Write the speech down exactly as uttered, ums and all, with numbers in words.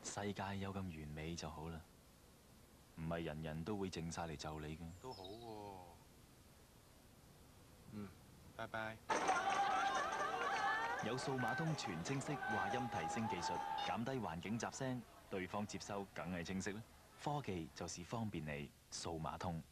世界有咁完美就好啦，唔係人人都會靜晒嚟就你嘅。 都好喎。嗯，拜拜。 有數碼通全清晰話音提升技術，減低環境雜聲，對方接收梗係清晰啦。科技就是方便你，數碼通。